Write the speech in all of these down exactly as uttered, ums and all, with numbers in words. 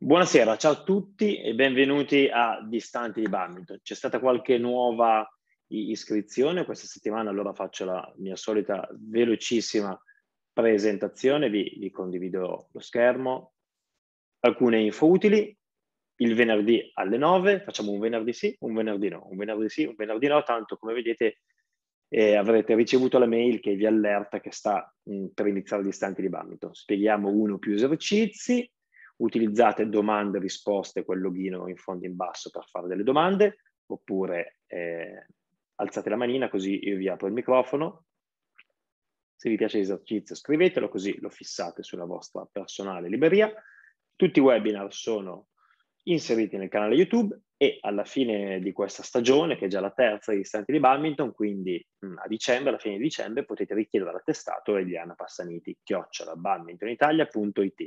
Buonasera, ciao a tutti e benvenuti a Distanti di Badminton. C'è stata qualche nuova i iscrizione questa settimana, allora faccio la mia solita velocissima presentazione, vi vi condivido lo schermo. Alcune info utili: il venerdì alle nove, facciamo un venerdì sì, un venerdì no, un venerdì sì, un venerdì no, tanto come vedete, ehm, avrete ricevuto la mail che vi allerta che sta, mhmm, per iniziare Distanti di Badminton. Spieghiamo uno o più esercizi, utilizzate domande e risposte, quel loghino in fondo in basso per fare delle domande, oppure, ehm, alzate la manina così io vi apro il microfono. Se vi piace l'esercizio scrivetelo, così lo fissate sulla vostra personale libreria. Tutti i webinar sono inseriti nel canale YouTube e alla fine di questa stagione, che è già la terza di Distanti di Badminton, quindi mh, a dicembre, alla fine di dicembre, potete richiedere l'attestato a Eliana Passaniti, chiocciola badmintonitalia punto it.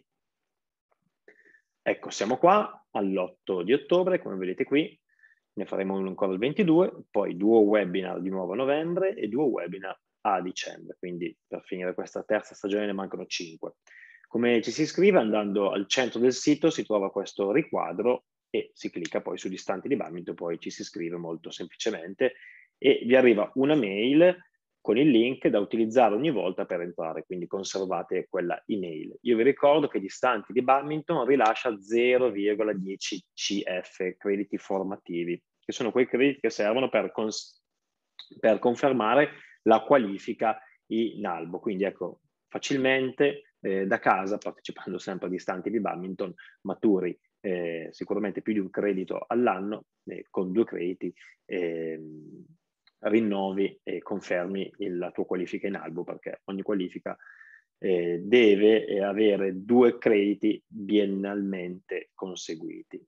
Ecco, siamo qua all'otto di ottobre, come vedete qui, ne faremo uno ancora il ventidue, poi due webinar di nuovo a novembre e due webinar a dicembre, quindi per finire questa terza stagione ne mancano cinque. Come ci si iscrive? Andando al centro del sito si trova questo riquadro e si clicca poi su Distanti di Badminton, poi ci si iscrive molto semplicemente e vi arriva una mail con il link da utilizzare ogni volta per entrare, quindi conservate quella email. Io vi ricordo che Distanti di Badminton rilascia zero virgola dieci C F, crediti formativi, che sono quei crediti che servono per, per confermare la qualifica in albo. Quindi ecco, facilmente eh, da casa, partecipando sempre a Distanti di Badminton, maturi eh, sicuramente più di un credito all'anno, eh, con due crediti, eh, rinnovi e confermi il, la tua qualifica in albo, perché ogni qualifica eh, deve eh, avere due crediti biennalmente conseguiti.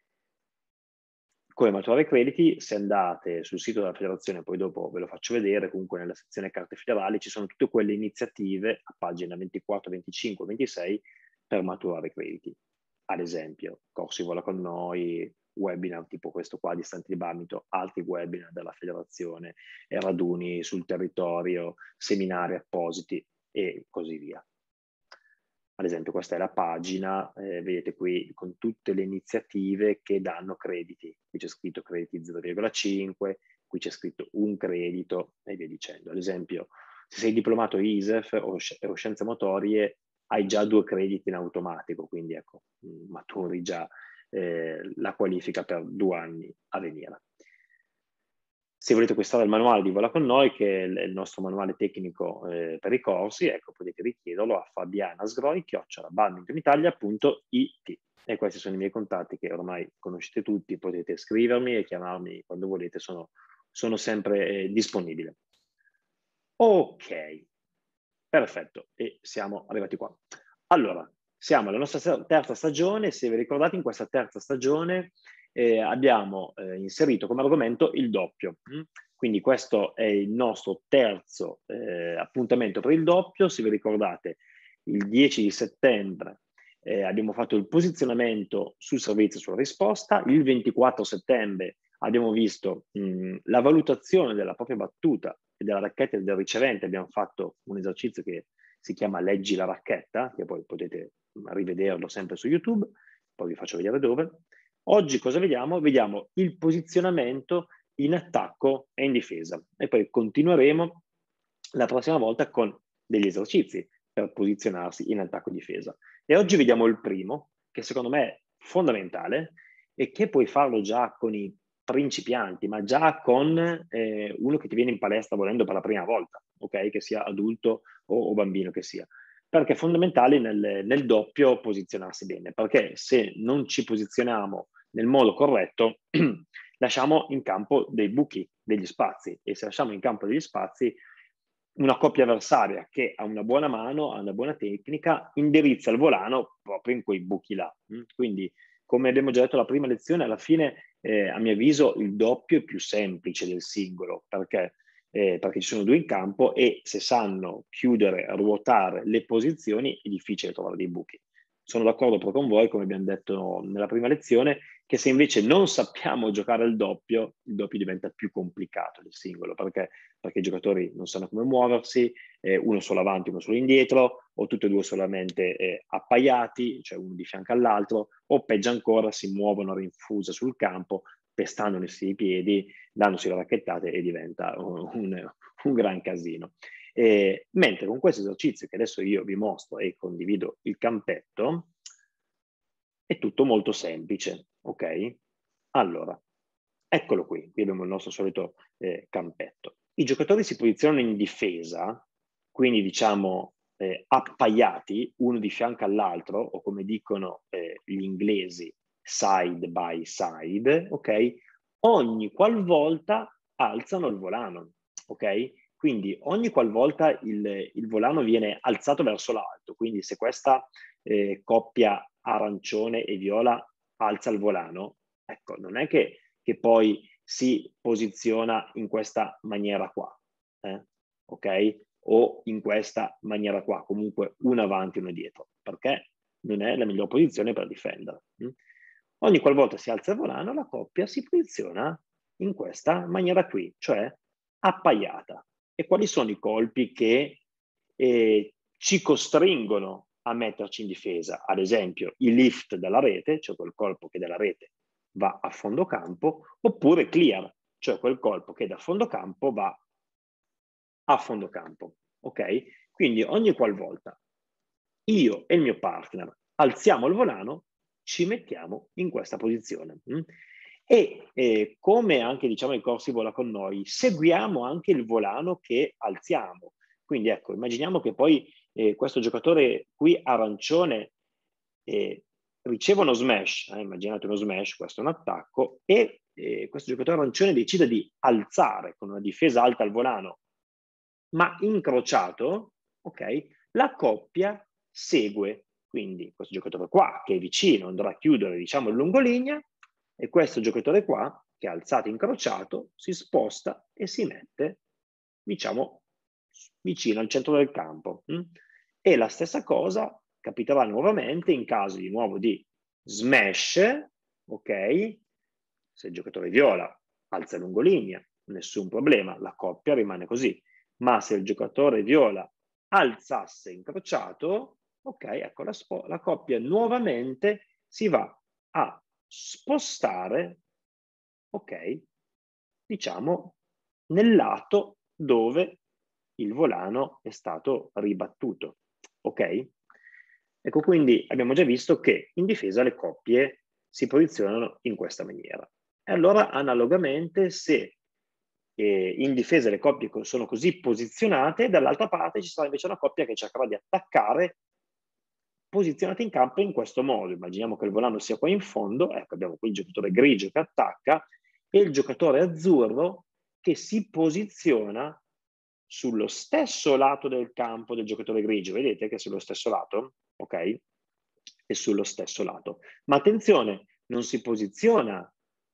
Come maturare crediti? Se andate sul sito della federazione, poi dopo ve lo faccio vedere, comunque nella sezione carte federali ci sono tutte quelle iniziative a pagina ventiquattro, venticinque, ventisei per maturare crediti. Ad esempio, corsi vola con noi, webinar tipo questo qua, Distanti di Badminton, altri webinar della federazione, raduni sul territorio, seminari appositi e così via. Ad esempio questa è la pagina, eh, vedete qui con tutte le iniziative che danno crediti. Qui c'è scritto crediti zero virgola cinque, qui c'è scritto un credito e via dicendo. Ad esempio, se sei diplomato I S E F o, o scienze motorie, hai già due crediti in automatico, quindi ecco, maturi già eh, la qualifica per due anni a venire. Se volete acquistare il manuale di Vola con noi, che è il nostro manuale tecnico eh, per i corsi, ecco, potete richiederlo a fabiana sgroi chiocciola badmintonitalia punto it. E questi sono i miei contatti che ormai conoscete tutti, potete scrivermi e chiamarmi quando volete, sono, sono sempre eh, disponibile. Ok, perfetto, e siamo arrivati qua. Allora, siamo alla nostra terza stagione, se vi ricordate in questa terza stagione eh, abbiamo eh, inserito come argomento il doppio. Hm? Quindi questo è il nostro terzo eh, appuntamento per il doppio. Se vi ricordate, il dieci di settembre eh, abbiamo fatto il posizionamento sul servizio sulla risposta, il ventiquattro settembre abbiamo visto mh, la valutazione della propria battuta e della racchetta del ricevente, abbiamo fatto un esercizio che si chiama Leggi la racchetta, che poi potete rivederlo sempre su YouTube, poi vi faccio vedere dove. Oggi cosa vediamo? Vediamo il posizionamento in attacco e in difesa e poi continueremo la prossima volta con degli esercizi per posizionarsi in attacco e difesa. E oggi vediamo il primo, che secondo me è fondamentale e che puoi farlo già con i principianti, ma già con eh, uno che ti viene in palestra volendo per la prima volta, ok? Che sia adulto o, o bambino che sia. Perché è fondamentale nel, nel doppio posizionarsi bene, perché se non ci posizioniamo nel modo corretto, lasciamo in campo dei buchi, degli spazi, e se lasciamo in campo degli spazi, una coppia avversaria che ha una buona mano, ha una buona tecnica, indirizza il volano proprio in quei buchi là. Quindi, come abbiamo già detto alla prima lezione, alla fine, eh, a mio avviso, il doppio è più semplice del singolo, perché, eh, perché ci sono due in campo e se sanno chiudere, ruotare le posizioni, è difficile trovare dei buchi. sono d'accordo però con voi, come abbiamo detto nella prima lezione, che se invece non sappiamo giocare il doppio, il doppio diventa più complicato del singolo, perché, perché i giocatori non sanno come muoversi, eh, uno solo avanti, uno solo indietro, o tutti e due solamente eh, appaiati, cioè uno di fianco all'altro, o peggio ancora si muovono a rinfusa sul campo, pestandosi i piedi, dandosi le racchettate e diventa un, un, un gran casino. Eh, mentre con questo esercizio che adesso io vi mostro e condivido il campetto, è tutto molto semplice, ok? Allora, eccolo qui, qui abbiamo il nostro solito eh, campetto. I giocatori si posizionano in difesa, quindi diciamo eh, appaiati, uno di fianco all'altro, o come dicono eh, gli inglesi, side by side, ok? Ogni qualvolta alzano il volano, ok? Quindi ogni qualvolta il, il volano viene alzato verso l'alto, quindi se questa eh, coppia arancione e viola alza il volano, ecco, non è che, che poi si posiziona in questa maniera qua, eh? Ok? O in questa maniera qua, comunque uno avanti e uno dietro, perché non è la miglior posizione per difendere. Hm? Ogni qualvolta si alza il volano, la coppia si posiziona in questa maniera qui, cioè appaiata. E quali sono i colpi che eh, ci costringono a metterci in difesa? Ad esempio, il lift dalla rete, cioè quel colpo che dalla rete va a fondo campo, oppure clear, cioè quel colpo che da fondo campo va a fondo campo. Ok? Quindi ogni qualvolta io e il mio partner alziamo il volano, ci mettiamo in questa posizione. Mm? E eh, come anche diciamo i corsi vola con noi, seguiamo anche il volano che alziamo. Quindi ecco, immaginiamo che poi eh, questo giocatore qui arancione eh, riceve uno smash, eh, immaginate uno smash, questo è un attacco, e eh, questo giocatore arancione decide di alzare con una difesa alta al volano, ma incrociato, ok? La coppia segue, quindi questo giocatore qua che è vicino andrà a chiudere diciamo il lungolinea e questo giocatore qua che è alzato incrociato si sposta e si mette diciamo vicino al centro del campo. Hm? E la stessa cosa capiterà nuovamente in caso di nuovo di smash, ok? Se il giocatore viola alza lungolinea, nessun problema, la coppia rimane così. Ma se il giocatore viola alzasse incrociato, ok, ecco la, la coppia nuovamente si va a spostare, ok, diciamo nel lato dove il volano è stato ribattuto, ok? Ecco, quindi abbiamo già visto che in difesa le coppie si posizionano in questa maniera. E allora, analogamente, se eh, in difesa le coppie sono così posizionate, dall'altra parte ci sarà invece una coppia che cercherà di attaccare posizionata in campo in questo modo. Immaginiamo che il volano sia qua in fondo, ecco abbiamo qui il giocatore grigio che attacca e il giocatore azzurro che si posiziona sullo stesso lato del campo del giocatore grigio. Vedete che è sullo stesso lato? Ok? È sullo stesso lato. Ma attenzione, non si posiziona,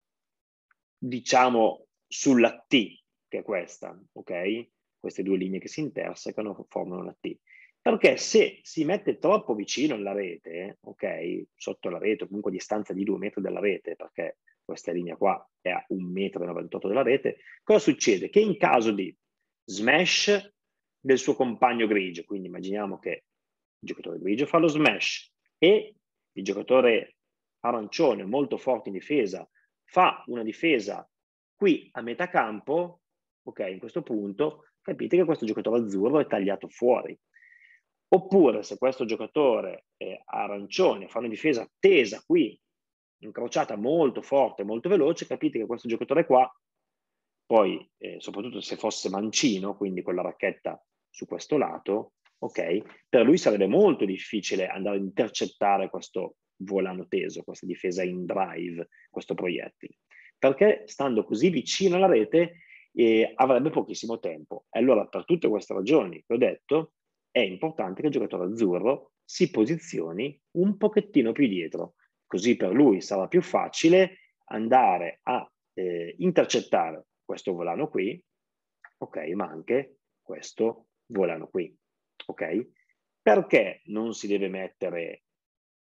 diciamo, sulla T, che è questa, ok? Queste due linee che si intersecano formano una T. Perché se si mette troppo vicino alla rete, ok, sotto la rete, o comunque a distanza di due metri dalla rete, perché questa linea qua è a un metro e novantotto dalla rete, cosa succede? Che in caso di smash del suo compagno grigio, quindi immaginiamo che il giocatore grigio fa lo smash e il giocatore arancione molto forte in difesa fa una difesa qui a metà campo, ok, in questo punto, capite che questo giocatore azzurro è tagliato fuori. Oppure se questo giocatore eh, arancione fa una difesa tesa qui, incrociata molto forte, molto veloce, capite che questo giocatore qua, poi eh, soprattutto se fosse mancino, quindi con la racchetta su questo lato, ok, per lui sarebbe molto difficile andare a intercettare questo volano teso, questa difesa in drive, questo proiettile, perché stando così vicino alla rete eh, avrebbe pochissimo tempo. E allora per tutte queste ragioni che ho detto, è importante che il giocatore azzurro si posizioni un pochettino più dietro, così per lui sarà più facile andare a eh, intercettare questo volano qui, ok, ma anche questo volano qui, ok? Perché non si deve mettere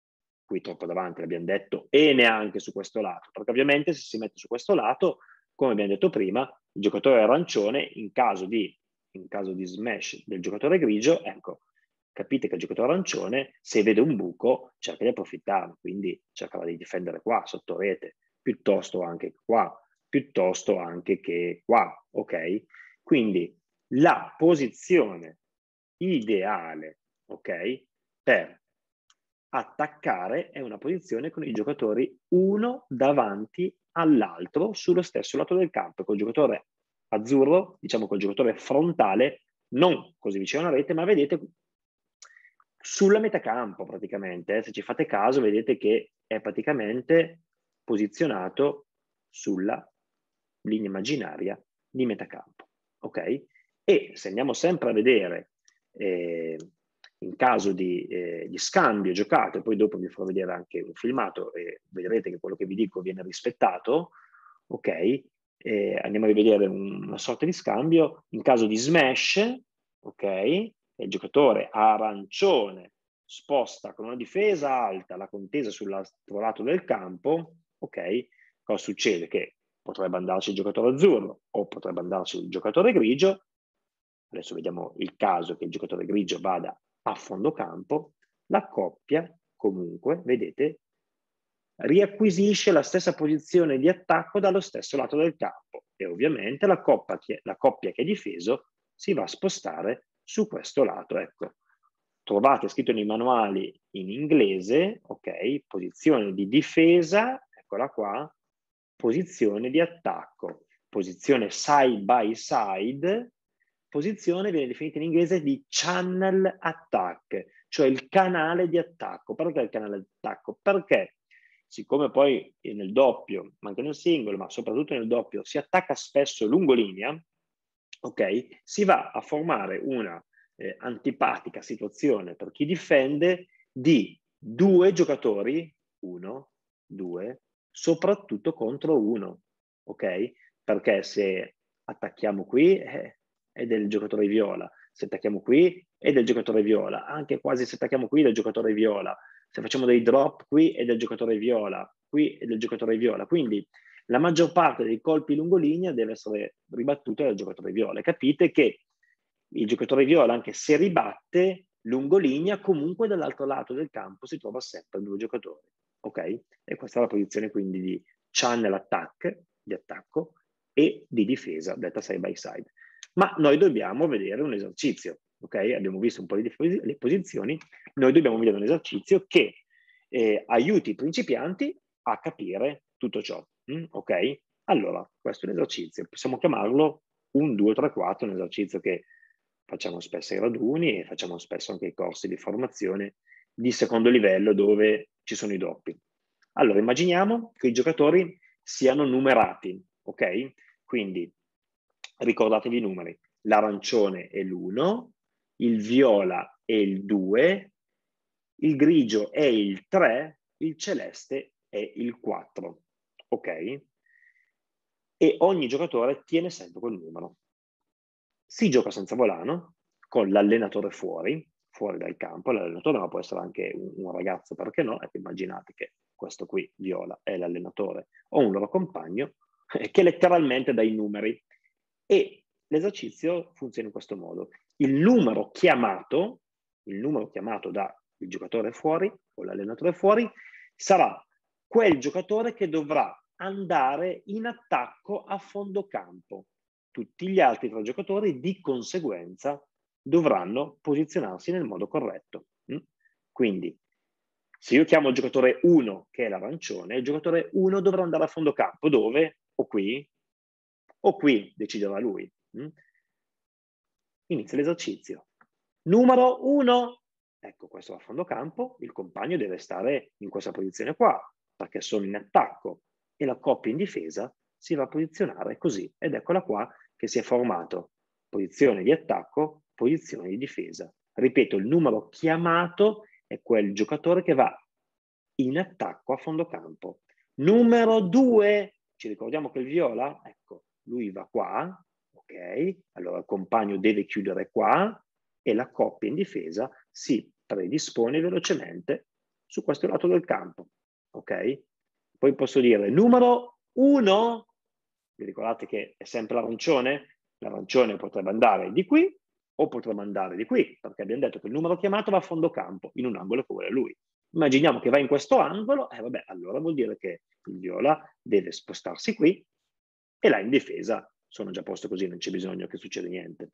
qui troppo davanti l'abbiamo detto, e neanche su questo lato, perché ovviamente se si mette su questo lato, come abbiamo detto prima, il giocatore arancione in caso di, in caso di smash del giocatore grigio, ecco, capite che il giocatore arancione, se vede un buco, cerca di approfittarne, quindi cercherà di difendere qua, sotto rete, piuttosto anche qua, piuttosto anche che qua, ok? Quindi la posizione ideale, ok, per attaccare è una posizione con i giocatori uno davanti all'altro sullo stesso lato del campo, col giocatore azzurro, diciamo col giocatore frontale, non così vicino alla rete, ma vedete sulla metà campo praticamente, eh. Se ci fate caso vedete che è praticamente posizionato sulla linea immaginaria di metà campo, ok? E se andiamo sempre a vedere eh, in caso di, eh, di scambio giocato, e poi dopo vi farò vedere anche un filmato e vedrete che quello che vi dico viene rispettato, ok? Eh, andiamo a rivedere un, una sorta di scambio, in caso di smash, ok? Il giocatore arancione sposta con una difesa alta la contesa sull'altro lato del campo, ok? Cosa succede? Che potrebbe andarci il giocatore azzurro o potrebbe andarci il giocatore grigio. Adesso vediamo il caso che il giocatore grigio vada a fondo campo. La coppia, comunque, vedete, riacquisisce la stessa posizione di attacco dallo stesso lato del campo e ovviamente la coppia che, la coppia che è difeso si va a spostare su questo lato. Ecco, trovate scritto nei manuali in inglese, ok, posizione di difesa, eccola qua, posizione di attacco, posizione side by side, posizione viene definita in inglese di channel attack, cioè il canale di attacco. Perché il canale di attacco? Perché siccome poi nel doppio, ma anche nel singolo, ma soprattutto nel doppio, si attacca spesso lungolinea, ok, si va a formare una eh, antipatica situazione per chi difende di due giocatori, uno, due, soprattutto contro uno, ok? Perché se attacchiamo qui eh, è del giocatore viola, se attacchiamo qui è del giocatore viola, anche quasi se attacchiamo qui è del giocatore viola, se facciamo dei drop qui è del giocatore viola, qui è del giocatore viola, quindi la maggior parte dei colpi lungolinea deve essere ribattuta dal giocatore viola. Capite che il giocatore viola, anche se ribatte lungolinea, comunque dall'altro lato del campo si trova sempre due giocatori, ok? E questa è la posizione quindi di channel attack, di attacco, e di difesa, detta side by side. Ma noi dobbiamo vedere un esercizio, ok? Abbiamo visto un po' di le posizioni, noi dobbiamo vedere un esercizio che eh, aiuti i principianti a capire tutto ciò. Mm, ok? Allora, questo è un esercizio, possiamo chiamarlo un due tre quattro, un esercizio che facciamo spesso ai raduni e facciamo spesso anche ai corsi di formazione di secondo livello dove ci sono i doppi. Allora, immaginiamo che i giocatori siano numerati, ok? Quindi ricordatevi i numeri, l'arancione è l'uno, il viola è il due, il grigio è il tre, il celeste è il quattro, ok? E ogni giocatore tiene sempre quel numero. Si gioca senza volano, con l'allenatore fuori, fuori dal campo, l'allenatore ma può essere anche un, un ragazzo, perché no? Ecco, immaginate che questo qui, Viola, è l'allenatore o un loro compagno, eh, che letteralmente dà i numeri. E l'esercizio funziona in questo modo. Il numero chiamato, il numero chiamato dal giocatore fuori o l'allenatore fuori, sarà quel giocatore che dovrà andare in attacco a fondo campo. Tutti gli altri tre giocatori di conseguenza dovranno posizionarsi nel modo corretto. Quindi, se io chiamo il giocatore uno, che è l'arancione, il giocatore uno dovrà andare a fondo campo. Dove? O qui? O qui, deciderà lui. Inizia l'esercizio. Numero uno. Ecco, questo va a fondo campo, il compagno deve stare in questa posizione qua, perché sono in attacco, e la coppia in difesa si va a posizionare così. Ed eccola qua che si è formato posizione di attacco, posizione di difesa. Ripeto, il numero chiamato è quel giocatore che va in attacco a fondo campo. Numero due, ci ricordiamo che il viola, ecco, lui va qua, ok? Allora il compagno deve chiudere qua e la coppia in difesa si predispone velocemente su questo lato del campo, ok? Poi posso dire numero uno, vi ricordate che è sempre l'arancione? L'arancione potrebbe andare di qui o potrebbe andare di qui, perché abbiamo detto che il numero chiamato va a fondo campo, in un angolo che vuole lui. Immaginiamo che va in questo angolo, e eh, vabbè, allora vuol dire che il viola deve spostarsi qui, e là in difesa sono già a posto così, non c'è bisogno che succeda niente.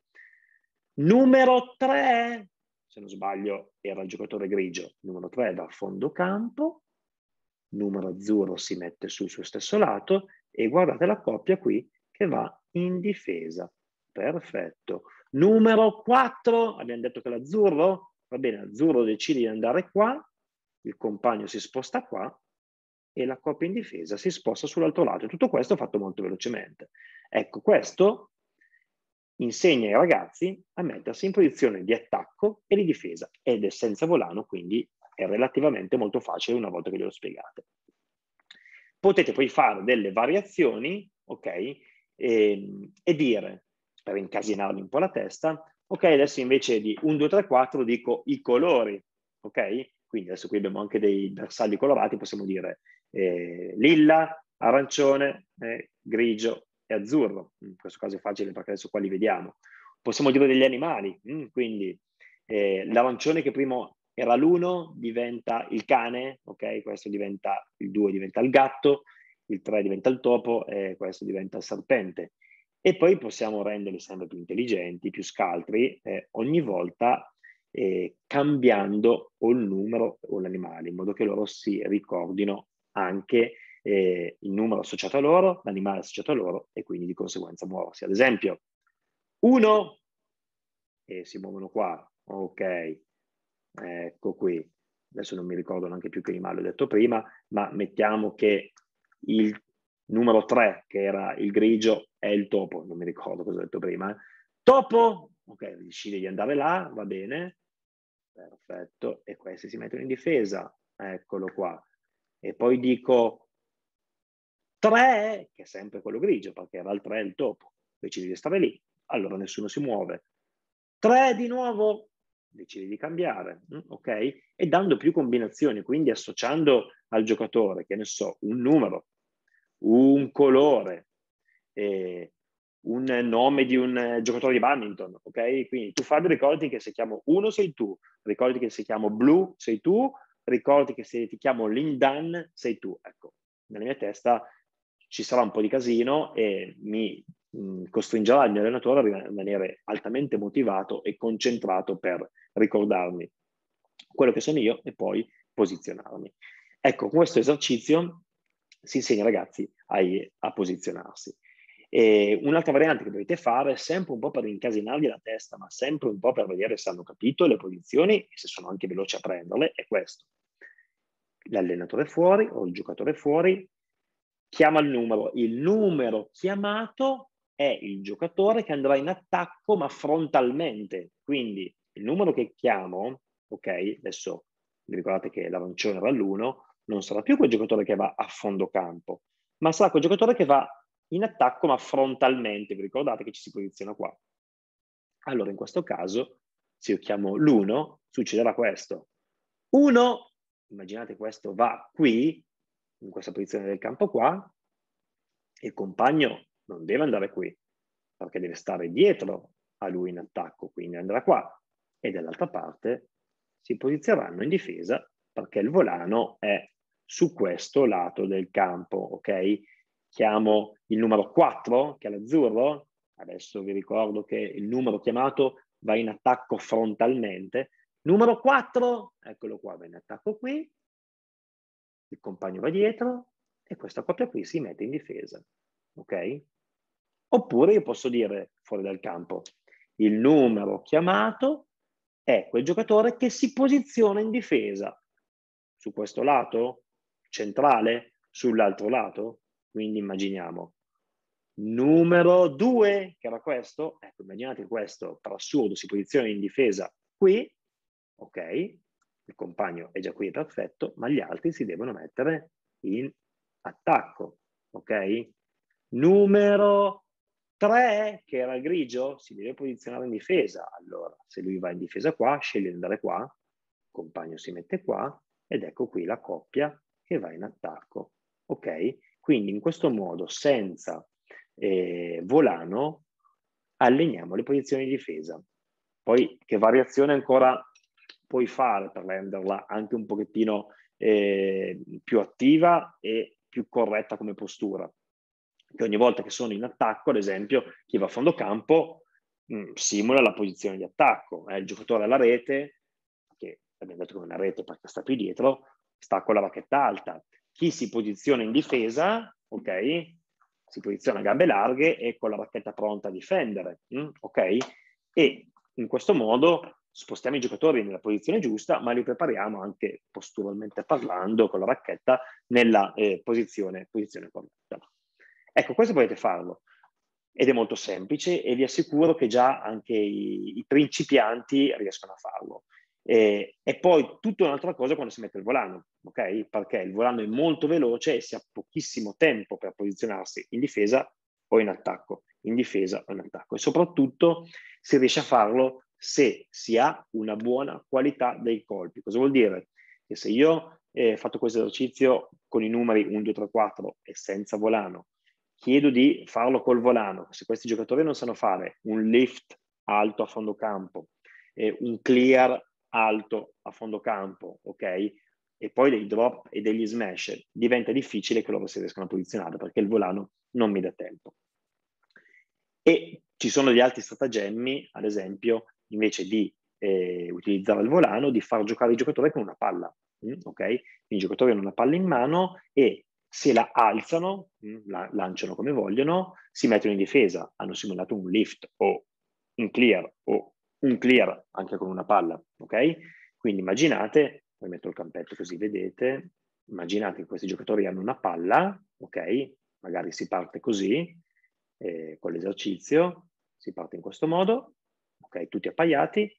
Numero tre, se non sbaglio era il giocatore grigio, numero tre va a fondo campo, numero azzurro si mette sul suo stesso lato e guardate la coppia qui che va in difesa. Perfetto. Numero quattro, abbiamo detto che l'azzurro, va bene, l'azzurro decide di andare qua, il compagno si sposta qua e la coppia in difesa si sposta sull'altro lato. Tutto questo fatto molto velocemente. Ecco, questo insegna ai ragazzi a mettersi in posizione di attacco e di difesa ed è senza volano, quindi è relativamente molto facile una volta che glielo spiegate. Potete poi fare delle variazioni, ok, e, e dire, per incasinarvi un po' la testa, ok, adesso invece di uno, due, tre, quattro dico i colori, ok? Quindi adesso qui abbiamo anche dei bersagli colorati, possiamo dire eh, lilla, arancione, eh, grigio e azzurro. In questo caso è facile perché adesso qua li vediamo. Possiamo dire degli animali, mm, quindi eh, l'arancione che prima era l'uno diventa il cane, ok? Questo diventa il due, diventa il gatto, il tre diventa il topo e questo diventa il serpente. E poi possiamo renderli sempre più intelligenti, più scaltri, eh, ogni volta eh, cambiando o il numero o l'animale, in modo che loro si ricordino anche eh, il numero associato a loro, l'animale associato a loro e quindi di conseguenza muoversi. Ad esempio, uno, e si muovono qua, ok, ecco qui, adesso non mi ricordo neanche più che animale ho detto prima, ma mettiamo che il numero tre, che era il grigio, è il topo, non mi ricordo cosa ho detto prima. Topo, ok, decide di andare là, va bene, perfetto, e questi si mettono in difesa, eccolo qua. E poi dico tre, che è sempre quello grigio, perché era il tre il topo, decide di stare lì, allora nessuno si muove. tre di nuovo, decidi di cambiare, ok? E dando più combinazioni, quindi associando al giocatore, che ne so, un numero, un colore, eh, un nome di un giocatore di badminton, ok? Quindi tu Fabio ricordi che se chiamo uno sei tu, ricordi che se chiamo blu sei tu, ricordi che se ti chiamo Lindan sei tu. Ecco, nella mia testa ci sarà un po' di casino e mi mh, costringerà il mio allenatore a rimanere altamente motivato e concentrato per ricordarmi quello che sono io e poi posizionarmi. Ecco, con questo esercizio si insegna ai ragazzi a, a posizionarsi. E un'altra variante che dovete fare, sempre un po' per incasinargli la testa, ma sempre un po' per vedere se hanno capito le posizioni e se sono anche veloci a prenderle, è questo. L'allenatore fuori o il giocatore fuori chiama il numero. Il numero chiamato è il giocatore che andrà in attacco ma frontalmente. Quindi il numero che chiamo, ok, adesso vi ricordate che l'arancione era l'uno, non sarà più quel giocatore che va a fondo campo, ma sarà quel giocatore che va in attacco ma frontalmente. Vi ricordate che ci si posiziona qua? Allora in questo caso, se io chiamo l'uno, succederà questo. uno, immaginate questo va qui, in questa posizione del campo qua, il compagno non deve andare qui, perché deve stare dietro a lui in attacco, quindi andrà qua, e dall'altra parte si posizioneranno in difesa perché il volano è su questo lato del campo, ok? Chiamo il numero quattro, che è l'azzurro, adesso vi ricordo che il numero chiamato va in attacco frontalmente, numero quattro, eccolo qua, va in attacco qui, il compagno va dietro e questa coppia qui si mette in difesa, ok? Oppure io posso dire fuori dal campo, il numero chiamato è quel giocatore che si posiziona in difesa su questo lato centrale, sull'altro lato, quindi immaginiamo numero due, che era questo, ecco, immaginate questo per assurdo si posiziona in difesa qui, ok? Il compagno è già qui, perfetto, ma gli altri si devono mettere in attacco, ok? Numero tre, che era il grigio, si deve posizionare in difesa. Allora, se lui va in difesa qua, sceglie di andare qua, il compagno si mette qua, ed ecco qui la coppia che va in attacco, ok? Quindi in questo modo, senza eh, volano, alleniamo le posizioni di difesa. Poi che variazione ancora puoi fare per renderla anche un pochettino eh, più attiva e più corretta come postura? Che ogni volta che sono in attacco, ad esempio, chi va a fondo campo mh, simula la posizione di attacco. Eh, il giocatore alla rete, che abbiamo detto che è una rete perché sta più dietro, sta con la racchetta alta. Chi si posiziona in difesa, ok? Si posiziona a gambe larghe e con la racchetta pronta a difendere, mh? Ok? E in questo modo spostiamo i giocatori nella posizione giusta, ma li prepariamo anche posturalmente parlando con la racchetta nella eh, posizione, posizione corretta. Ecco, questo potete farlo ed è molto semplice e vi assicuro che già anche i, i principianti riescono a farlo. E, e poi tutta un'altra cosa quando si mette il volano, ok? Perché il volano è molto veloce e si ha pochissimo tempo per posizionarsi in difesa o in attacco, in difesa o in attacco. E soprattutto si riesce a farlo se si ha una buona qualità dei colpi. Cosa vuol dire? Che se io ho eh, fatto questo esercizio con i numeri uno, due, tre, quattro e senza volano, chiedo di farlo col volano. Se questi giocatori non sanno fare un lift alto a fondo campo, eh, un clear alto a fondo campo, ok? E poi dei drop e degli smash, diventa difficile che loro si riescano a posizionare perché il volano non mi dà tempo. E ci sono gli altri stratagemmi, ad esempio, invece di eh, utilizzare il volano, di far giocare i giocatori con una palla, mm, ok? Quindi i giocatori hanno una palla in mano e se la alzano, mh, la lanciano come vogliono, si mettono in difesa, hanno simulato un lift o un clear o un clear anche con una palla, ok? Quindi immaginate, poi metto il campetto così vedete, immaginate che questi giocatori hanno una palla, ok? Magari si parte così, eh, con l'esercizio, si parte in questo modo, ok? Tutti appaiati,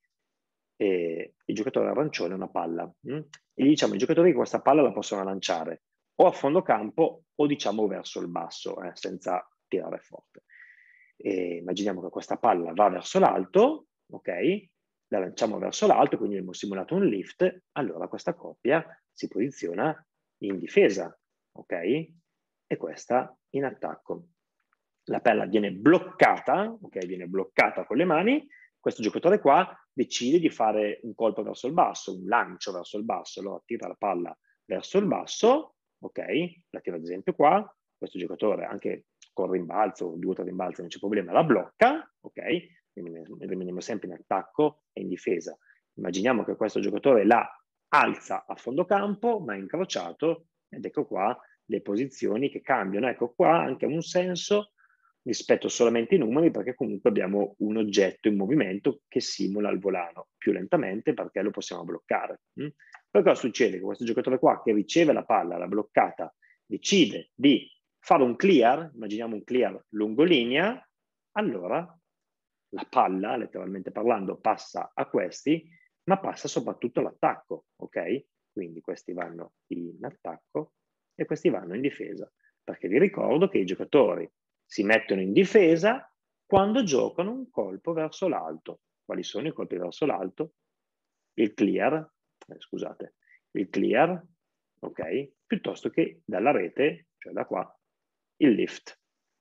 e il giocatore arancione ha una palla, mh? E gli diciamo ai giocatori che questa palla la possono lanciare o a fondo campo o diciamo verso il basso, eh, senza tirare forte. E immaginiamo che questa palla va verso l'alto, ok? La lanciamo verso l'alto, quindi abbiamo simulato un lift, allora questa coppia si posiziona in difesa, ok? E questa in attacco. La palla viene bloccata, ok? Viene bloccata con le mani, questo giocatore qua decide di fare un colpo verso il basso, un lancio verso il basso, allora tira la palla verso il basso, ok? La tira ad esempio qua, questo giocatore anche con rimbalzo, due o tre rimbalzi, non c'è problema, la blocca, ok? Rimaniamo sempre in attacco e in difesa. Immaginiamo che questo giocatore la alza a fondo campo, ma è incrociato, ed ecco qua le posizioni che cambiano. Ecco qua anche un senso rispetto solamente ai numeri, perché comunque abbiamo un oggetto in movimento che simula il volano più lentamente perché lo possiamo bloccare. Mm? Poi cosa succede? Che questo giocatore qua che riceve la palla, la bloccata, decide di fare un clear, immaginiamo un clear lungolinea, allora la palla, letteralmente parlando, passa a questi, ma passa soprattutto all'attacco, ok? Quindi questi vanno in attacco e questi vanno in difesa, perché vi ricordo che i giocatori si mettono in difesa quando giocano un colpo verso l'alto. Quali sono i colpi verso l'alto? Il clear, eh, scusate, il clear, ok? Piuttosto che dalla rete, cioè da qua, il lift,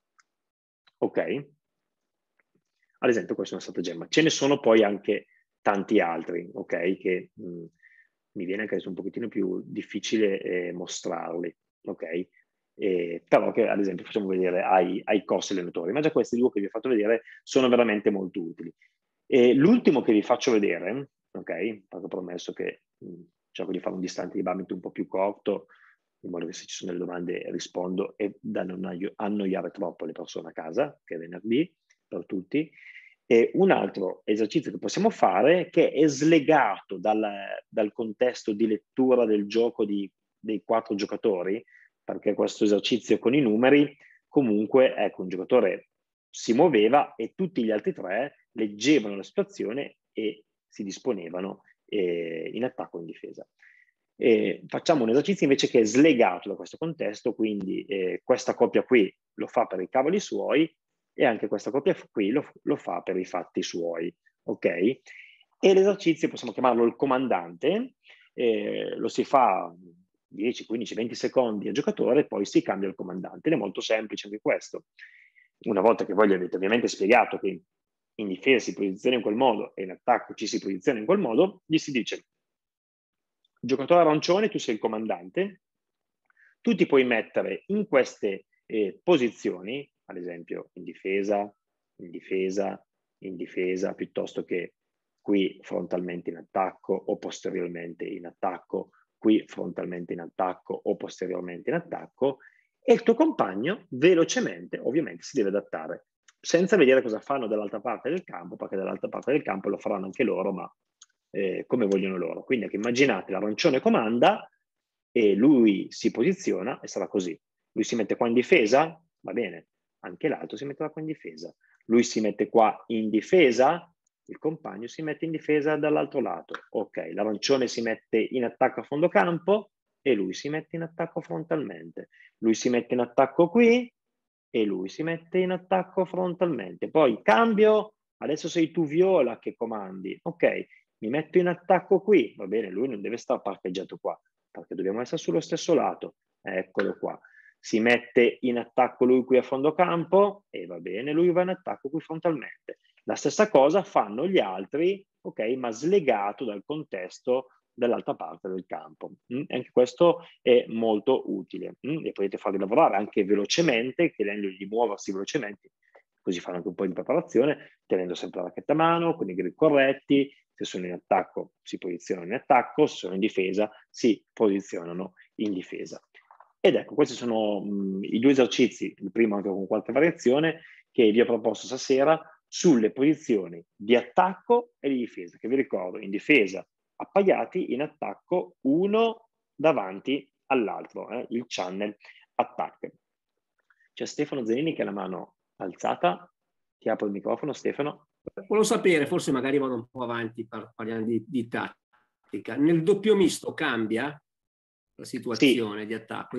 ok? Ad esempio questo è un stratagemma. Ce ne sono poi anche tanti altri, ok? Che mh, mi viene anche adesso un pochettino più difficile eh, mostrarli, ok? Eh, però che ad esempio facciamo vedere ai, ai corsi allenatori, ma già questi due che vi ho fatto vedere sono veramente molto utili. E l'ultimo che vi faccio vedere, ok? Perché ho promesso che mh, cerco di fare un distante di badminton un po' più corto, in modo che se ci sono delle domande rispondo e da non annoiare troppo le persone a casa, che è venerdì per tutti. E un altro esercizio che possiamo fare, che è slegato dal, dal contesto di lettura del gioco di, dei quattro giocatori, perché questo esercizio con i numeri, comunque, ecco, un giocatore si muoveva e tutti gli altri tre leggevano la situazione e si disponevano eh, in attacco o in difesa. E facciamo un esercizio invece che è slegato da questo contesto, quindi eh, questa coppia qui lo fa per i cavoli suoi e anche questa coppia qui lo, lo fa per i fatti suoi, ok? E l'esercizio possiamo chiamarlo il comandante, eh, lo si fa dieci, quindici, venti secondi a giocatore e poi si cambia il comandante. Ed è molto semplice anche questo. Una volta che voi gli avete ovviamente spiegato che in difesa si posiziona in quel modo e in attacco ci si posiziona in quel modo, gli si dice: giocatore arancione, tu sei il comandante, tu ti puoi mettere in queste eh, posizioni, ad esempio in difesa, in difesa, in difesa, piuttosto che qui frontalmente in attacco o posteriormente in attacco, qui frontalmente in attacco o posteriormente in attacco, e il tuo compagno velocemente, ovviamente, si deve adattare, senza vedere cosa fanno dall'altra parte del campo, perché dall'altra parte del campo lo faranno anche loro, ma eh, come vogliono loro. Quindi ecco, immaginate, l'arancione comanda e lui si posiziona e sarà così. Lui si mette qua in difesa, va bene, anche l'altro si metterà qua in difesa. Lui si mette qua in difesa, il compagno si mette in difesa dall'altro lato. Ok, l'arancione si mette in attacco a fondo campo e lui si mette in attacco frontalmente. Lui si mette in attacco qui e lui si mette in attacco frontalmente. Poi cambio, adesso sei tu Viola che comandi. Ok, mi metto in attacco qui, va bene, lui non deve stare parcheggiato qua, perché dobbiamo essere sullo stesso lato. Eccolo qua. Si mette in attacco lui qui a fondo campo e va bene, lui va in attacco qui frontalmente. La stessa cosa fanno gli altri, ok, ma slegato dal contesto dall'altra parte del campo. Mm? Anche questo è molto utile. Mm? E potete farli lavorare anche velocemente, chiedendogli di muoversi velocemente, così fanno anche un po' di preparazione, tenendo sempre la racchetta a mano, con i grip corretti. Se sono in attacco si posizionano in attacco, se sono in difesa si posizionano in difesa. Ed ecco, questi sono mh, i due esercizi, il primo anche con qualche variazione, che vi ho proposto stasera sulle posizioni di attacco e di difesa, che vi ricordo, in difesa appaiati, in attacco uno davanti all'altro, eh, il channel attack. C'è Stefano Zanini che ha la mano alzata, ti apro il microfono, Stefano. Volevo sapere, forse magari vado un po' avanti, par parliamo di, di tattica. Nel doppio misto cambia la situazione Sì. di attacco?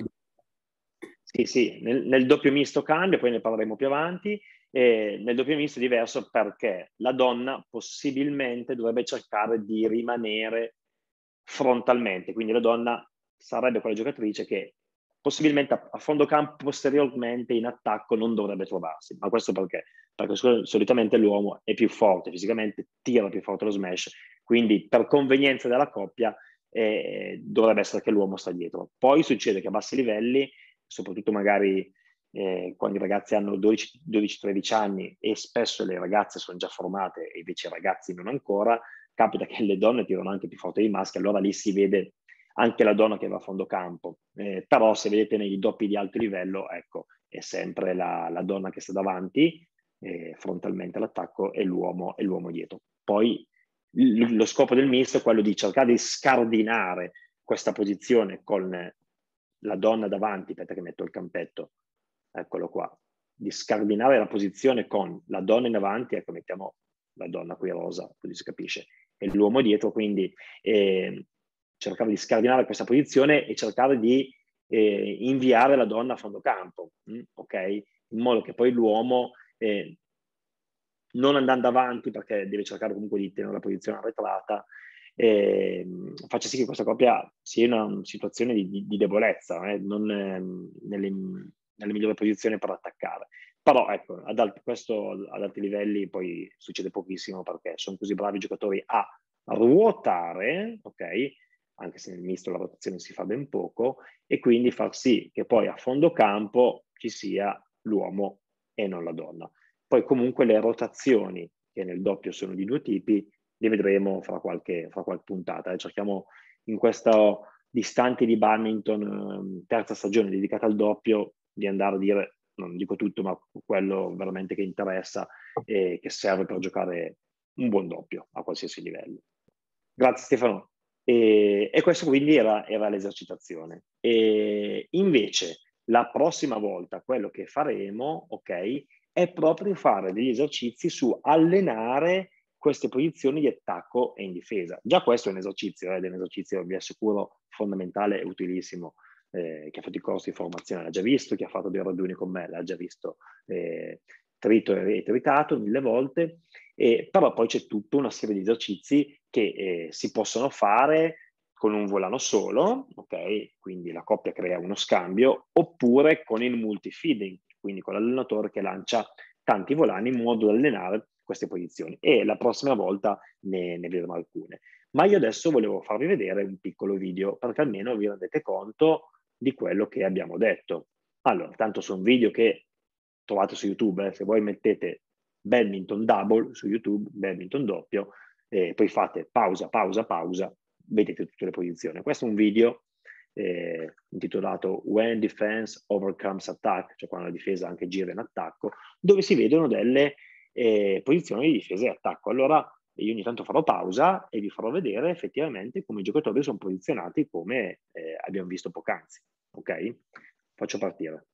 Sì, sì, nel, nel doppio misto cambia, poi ne parleremo più avanti. E nel doppio misto è diverso perché la donna possibilmente dovrebbe cercare di rimanere frontalmente, quindi la donna sarebbe quella giocatrice che possibilmente a, a fondo campo posteriormente in attacco non dovrebbe trovarsi. Ma questo perché? Perché solitamente l'uomo è più forte fisicamente, tira più forte lo smash, quindi per convenienza della coppia eh, dovrebbe essere che l'uomo sta dietro. Poi succede che a bassi livelli, soprattutto magari eh, quando i ragazzi hanno dodici tredici anni e spesso le ragazze sono già formate e invece i ragazzi non ancora, capita che le donne tirano anche più forte dei maschi, allora lì si vede anche la donna che va a fondo campo. Eh, però se vedete nei doppi di alto livello, ecco, è sempre la, la donna che sta davanti, eh, frontalmente all'attacco, e l'uomo e l'uomo dietro. Poi l- lo scopo del misto è quello di cercare di scardinare questa posizione con la donna davanti, aspetta che metto il campetto, eccolo qua, di scardinare la posizione con la donna in avanti, ecco, mettiamo la donna qui rosa, così si capisce, e l'uomo dietro, quindi eh, cercare di scardinare questa posizione e cercare di eh, inviare la donna a fondo campo, mh? Ok? In modo che poi l'uomo, eh, non andando avanti, perché deve cercare comunque di tenere la posizione arretrata, eh, faccia sì che questa coppia sia in una situazione di, di, di debolezza, eh, non eh, nelle, nelle migliori posizioni per attaccare. Però ecco, ad alti, questo ad alti livelli poi succede pochissimo perché sono così bravi i giocatori a ruotare, ok? Anche se nel misto la rotazione si fa ben poco, e quindi far sì che poi a fondo campo ci sia l'uomo e non la donna. Poi comunque le rotazioni, che nel doppio sono di due tipi, li vedremo fra qualche, fra qualche puntata. Eh. Cerchiamo in questo distante di badminton, eh, terza stagione dedicata al doppio, di andare a dire, non dico tutto, ma quello veramente che interessa e che serve per giocare un buon doppio a qualsiasi livello. Grazie Stefano. E, e questo quindi era, era l'esercitazione. E invece la prossima volta quello che faremo, ok, è proprio fare degli esercizi su allenare queste posizioni di attacco e in difesa. Già questo è un esercizio, eh, è un esercizio, vi assicuro, fondamentale e utilissimo. Eh, chi ha fatto i corsi di formazione l'ha già visto, chi ha fatto dei raduni con me l'ha già visto eh, trito e tritato mille volte, eh, però poi c'è tutta una serie di esercizi che eh, si possono fare con un volano solo, ok? Quindi la coppia crea uno scambio, oppure con il multi-feeding, quindi con l'allenatore che lancia tanti volani in modo da allenare queste posizioni. E la prossima volta ne, ne vedremo alcune. Ma io adesso volevo farvi vedere un piccolo video, perché almeno vi rendete conto di quello che abbiamo detto. Allora, tanto sono video che trovate su YouTube, eh, se voi mettete badminton double su YouTube, badminton doppio, e poi fate pausa, pausa, pausa, vedete tutte le posizioni. Questo è un video eh, intitolato When Defense Overcomes Attack, cioè quando la difesa anche gira in attacco, dove si vedono delle eh, posizioni di difesa e attacco. Allora io ogni tanto farò pausa e vi farò vedere effettivamente come i giocatori sono posizionati come eh, abbiamo visto poc'anzi. Ok? Faccio partire.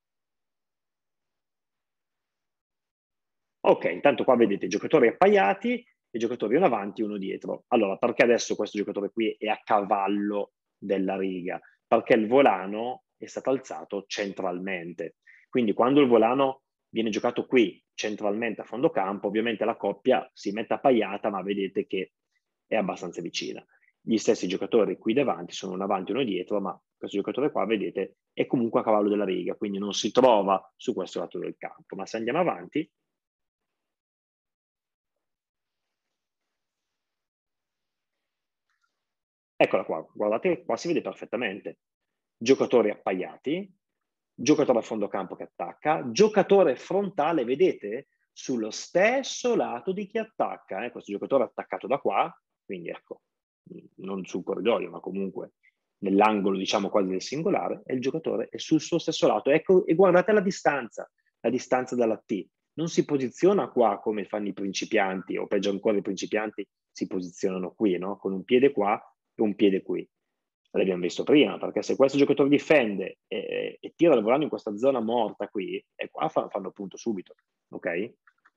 Ok, intanto qua vedete i giocatori appaiati e giocatori uno avanti e uno dietro. Allora, perché adesso questo giocatore qui è a cavallo della riga? Perché il volano è stato alzato centralmente. Quindi quando il volano viene giocato qui centralmente a fondo campo, ovviamente la coppia si mette appaiata, ma vedete che è abbastanza vicina. Gli stessi giocatori qui davanti sono uno avanti e uno dietro, ma questo giocatore qua, vedete, è comunque a cavallo della riga, quindi non si trova su questo lato del campo. Ma se andiamo avanti, eccola qua, guardate, qua si vede perfettamente. Giocatori appaiati, giocatore a fondo campo che attacca, giocatore frontale, vedete, sullo stesso lato di chi attacca. Eh? Questo giocatore è attaccato da qua, quindi ecco, non sul corridoio, ma comunque nell'angolo, diciamo, quasi del singolare, e il giocatore è sul suo stesso lato. Ecco, e guardate la distanza, la distanza dalla T. Non si posiziona qua come fanno i principianti, o peggio ancora i principianti si posizionano qui, no? Con un piede qua e un piede qui. L'abbiamo visto prima, perché se questo giocatore difende e, e tira il volano in questa zona morta qui, e qua fanno punto subito, ok?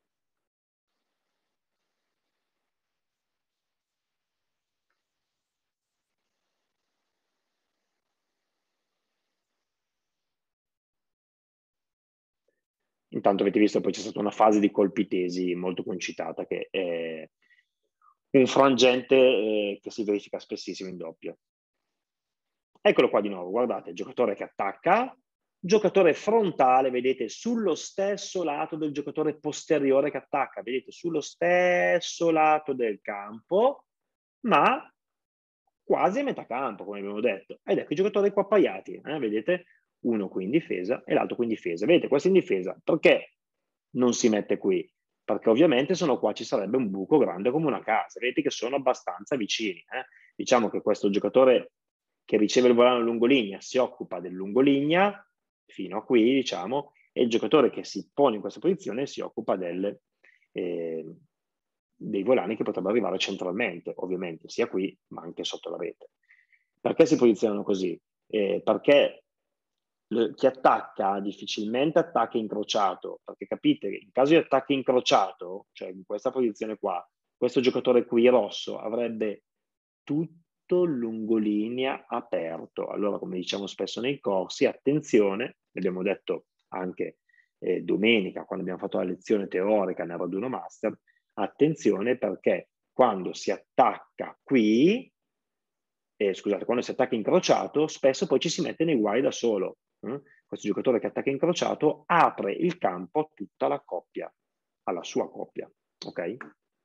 Intanto avete visto poi c'è stata una fase di colpi tesi molto concitata, che è un frangente eh, che si verifica spessissimo in doppio. Eccolo qua di nuovo, guardate, giocatore che attacca, giocatore frontale, vedete, sullo stesso lato del giocatore posteriore che attacca, vedete, sullo stesso lato del campo, ma quasi a metà campo, come abbiamo detto. Ed ecco i giocatori qua appaiati, eh, vedete, uno qui in difesa e l'altro qui in difesa. Vedete, questo in difesa, perché non si mette qui? Perché ovviamente sono qua ci sarebbe un buco grande come una casa. Vedete che sono abbastanza vicini. Eh? Diciamo che questo giocatore che riceve il volano lungolinea si occupa del lungolinea fino a qui, diciamo, e il giocatore che si pone in questa posizione si occupa del, eh, dei volani che potrebbero arrivare centralmente, ovviamente, sia qui ma anche sotto la rete. Perché si posizionano così? Eh, perché chi attacca difficilmente attacca incrociato, perché capite che in caso di attacco incrociato, cioè in questa posizione qua, questo giocatore qui rosso avrebbe tutto lungolinea aperto. Allora, come diciamo spesso nei corsi, attenzione, l'abbiamo detto anche eh, domenica quando abbiamo fatto la lezione teorica nel raduno master, attenzione perché quando si attacca qui, eh, scusate, quando si attacca incrociato, spesso poi ci si mette nei guai da solo. Eh? Questo giocatore che attacca incrociato apre il campo a tutta la coppia, alla sua coppia, ok?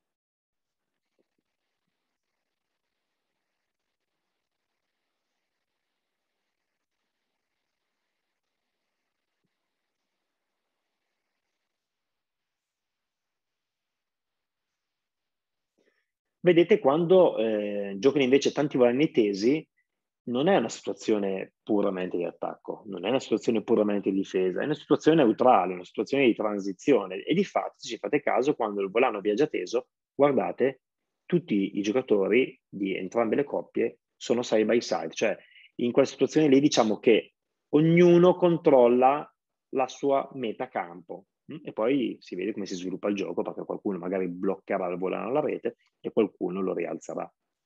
Vedete, quando eh, giocano invece tanti volani tesi, non è una situazione puramente di attacco, non è una situazione puramente di difesa, è una situazione neutrale, una situazione di transizione. E di fatto, se ci fate caso, quando il volano viaggia teso, guardate, tutti i giocatori di entrambe le coppie sono side by side, cioè in quella situazione lì diciamo che ognuno controlla la sua metà campo. E poi si vede come si sviluppa il gioco, perché qualcuno magari bloccherà il volano alla rete e qualcuno lo rialzerà.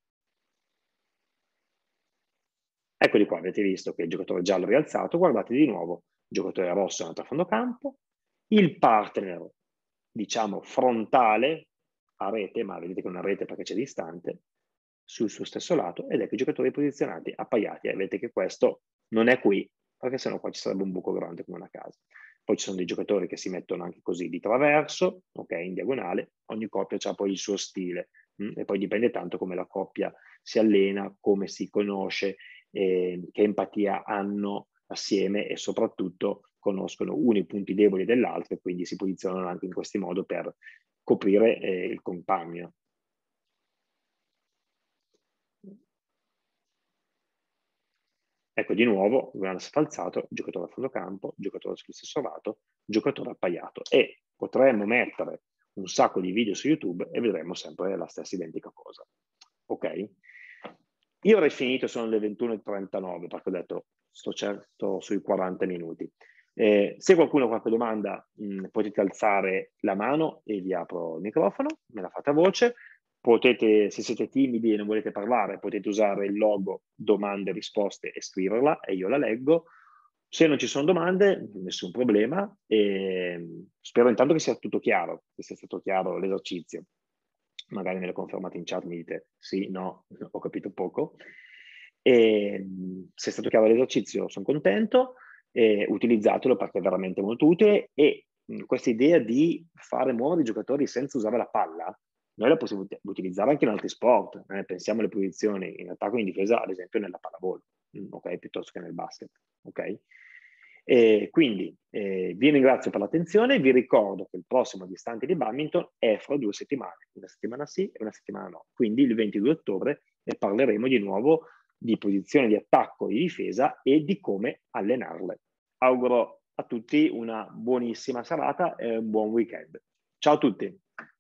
Eccoli qua, avete visto che il giocatore giallo è rialzato, guardate di nuovo, il giocatore rosso è andato a fondo campo, il partner, diciamo, frontale a rete, ma vedete che è una rete perché c'è distante, sul suo stesso lato ed ecco i giocatori posizionati, appaiati. E vedete che questo non è qui, perché sennò qua ci sarebbe un buco grande come una casa. Poi ci sono dei giocatori che si mettono anche così di traverso, ok, in diagonale, ogni coppia ha poi il suo stile mh? E poi dipende tanto come la coppia si allena, come si conosce, eh, che empatia hanno assieme e soprattutto conoscono uno i punti deboli dell'altro e quindi si posizionano anche in questo modo per coprire eh, il compagno. Ecco di nuovo, guarda sfalzato, giocatore a fondo campo, giocatore sullo stesso lato, giocatore appaiato. E potremmo mettere un sacco di video su YouTube e vedremo sempre la stessa identica cosa. Ok? Io avrei finito, sono le ventuno e trentanove, perché ho detto sto certo sui quaranta minuti. Eh, se qualcuno ha qualche domanda, mh, potete alzare la mano e vi apro il microfono, me la fate a voce. Potete, se siete timidi e non volete parlare, potete usare il logo domande e risposte e scriverla e io la leggo. Se non ci sono domande, nessun problema. E spero intanto che sia tutto chiaro, che sia stato chiaro l'esercizio. Magari me lo confermate in chat, mi dite sì, no, ho capito poco. E, se è stato chiaro l'esercizio, sono contento. E utilizzatelo perché è veramente molto utile. E questa idea di fare muovere i giocatori senza usare la palla, noi la possiamo utilizzare anche in altri sport. Eh? Pensiamo alle posizioni in attacco e in difesa, ad esempio nella pallavolo, okay? Piuttosto che nel basket. Okay? E quindi eh, vi ringrazio per l'attenzione, vi ricordo che il prossimo Distante di Badminton è fra due settimane, una settimana sì e una settimana no, quindi il ventidue ottobre ne parleremo di nuovo di posizione di attacco e di difesa e di come allenarle. Auguro a tutti una buonissima serata e un buon weekend. Ciao a tutti!